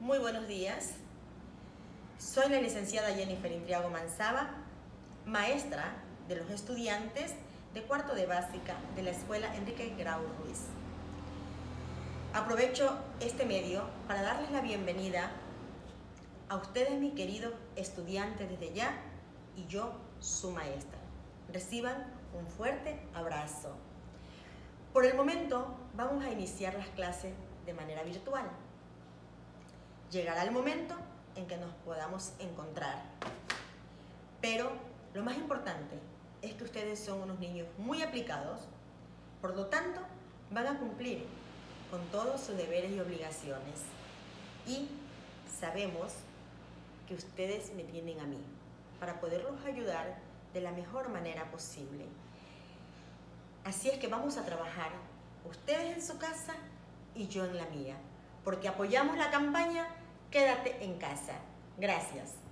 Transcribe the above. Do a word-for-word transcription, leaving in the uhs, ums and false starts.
Muy buenos días. Soy la licenciada Jennifer Intriago Manzaba, maestra de los estudiantes de cuarto de básica de la Escuela Enrique Grau Ruiz. Aprovecho este medio para darles la bienvenida a ustedes, mis queridos estudiantes, desde ya, y yo, su maestra. Reciban un fuerte abrazo. Por el momento, vamos a iniciar las clases de manera virtual. Llegará el momento en que nos podamos encontrar. Pero lo más importante es que ustedes son unos niños muy aplicados, por lo tanto, van a cumplir con todos sus deberes y obligaciones. Y sabemos que ustedes me tienen a mí para poderlos ayudar de la mejor manera posible. Así es que vamos a trabajar, ustedes en su casa y yo en la mía, porque apoyamos la campaña Quédate en casa. Gracias.